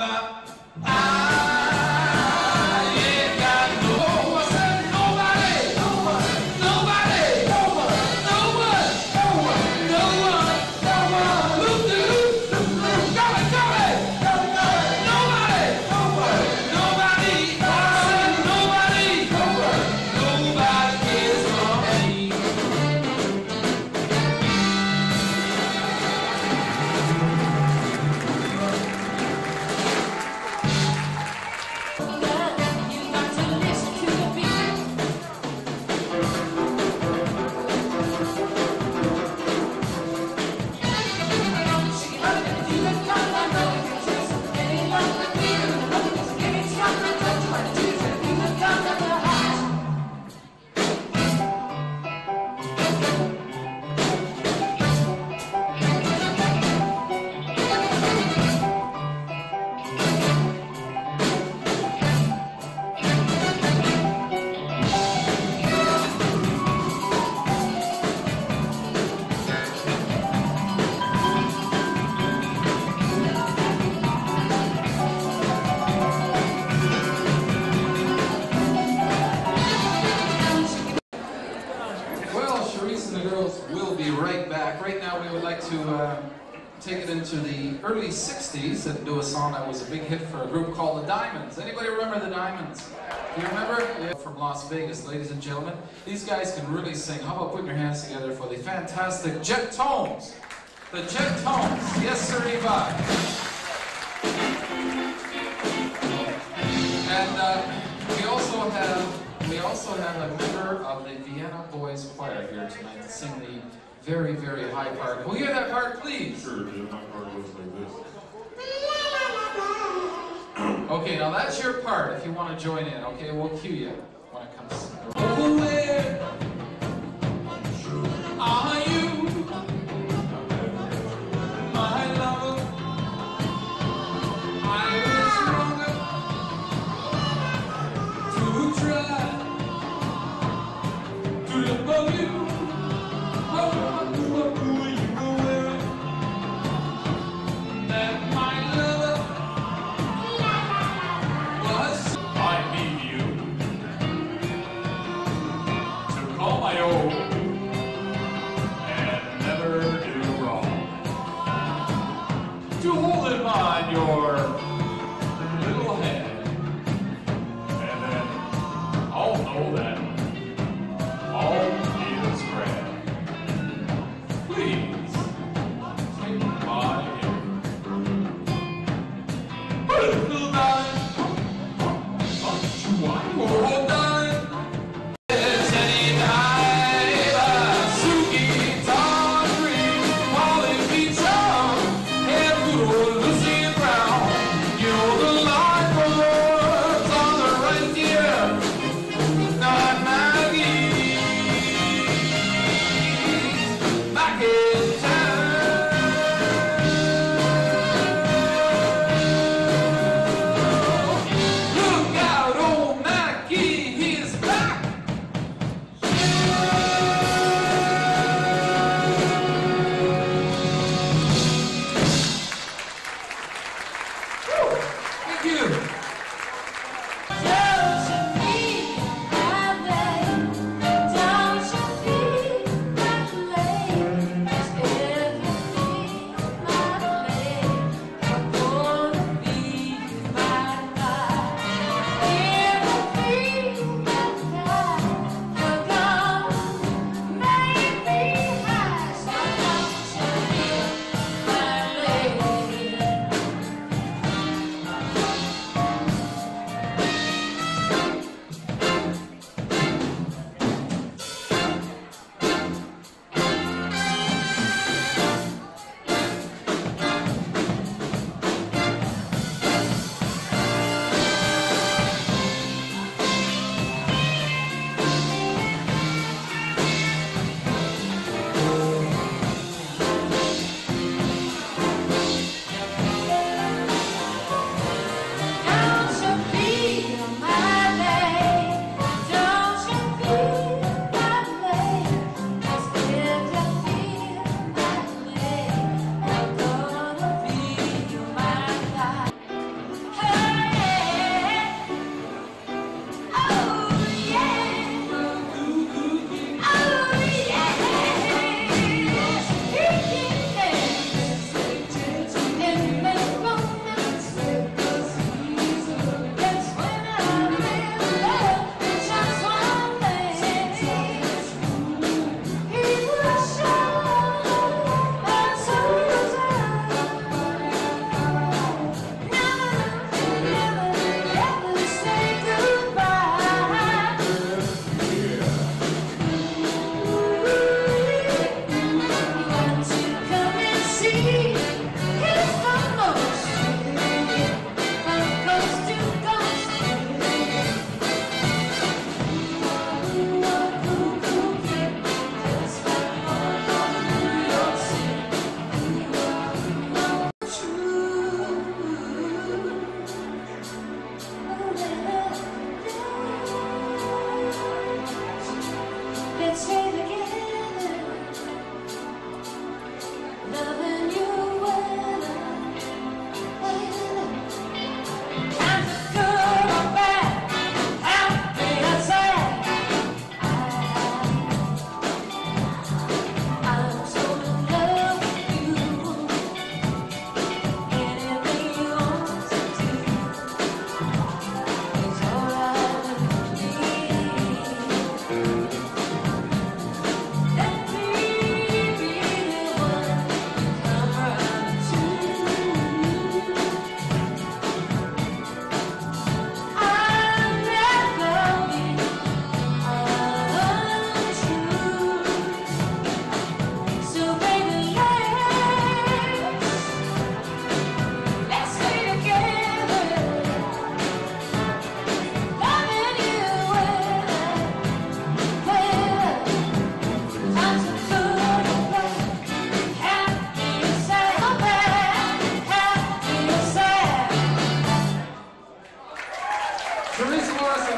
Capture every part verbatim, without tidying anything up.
bebop. I ain't got no one, nobody, no one, nobody, no one, no one, no one, no one, no one. Loop de loop, loop de loop, go it, go it, go it, go it. Nobody, no one, nobody, I said nobody, no one, nobody cares for me. Take it into the early sixties and do a song that was a big hit for a group called the Diamonds. Anybody remember the Diamonds? Do you remember? Yeah. From Las Vegas, ladies and gentlemen. These guys can really sing. How about putting your hands together for the fantastic Jet Tones? The Jet Tones. Yes, sir, Levi. And uh, we also have we also have a member of the Vienna Boys Choir here tonight to sing the very, very high part. Can we hear that part, please? Sure, Jim. My part looks like this. Okay, now that's your part if you want to join in, okay? We'll cue you when it comes. Oh, where are you, my lover? I was stronger to try to look for you. Your little head, and then I'll know that all is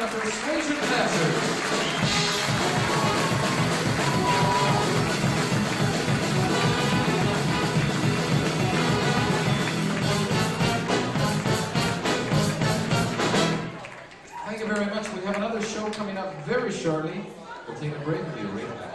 the Persuasion Dancers. Thank you very much. We have another show coming up very shortly. We'll take a break and be right back.